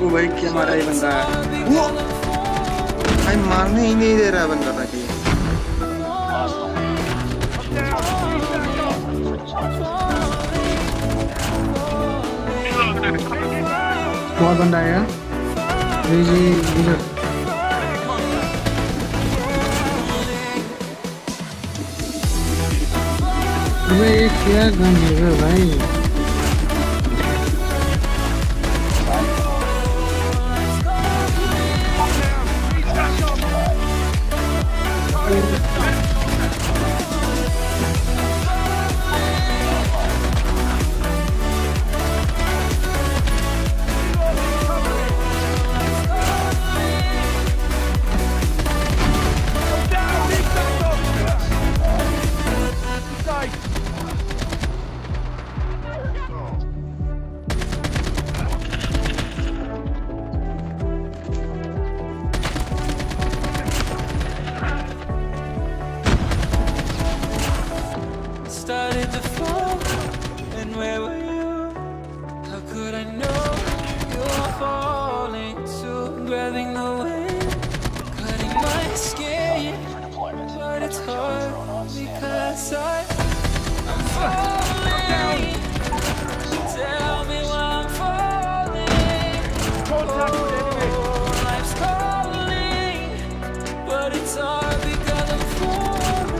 ओ भाई क्या मारा ये बंदा वो भाई मारने ही नहीं दे रहा बंदा ताकि बहुत बंदा आया जी इधर अबे ये क्या गन है भाई started to fall, and where were you? How could I know you were falling too? Grabbing the wind, cutting my skin, but it's hard because I'm falling. Tell me why I'm falling. Oh, life's calling, but it's hard because I'm falling.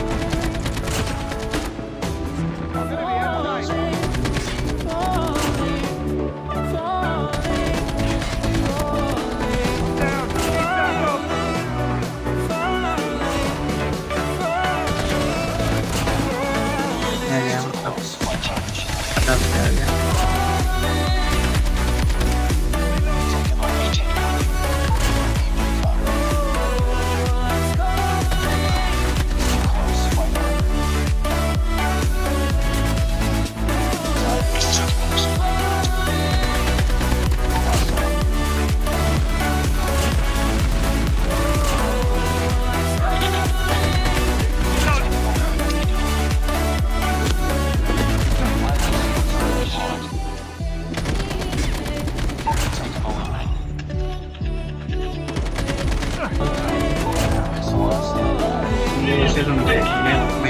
Sẽ dùng để mẹ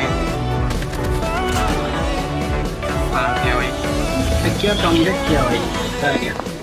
pha theo ấy cái kia trong rất nhiều ấy đây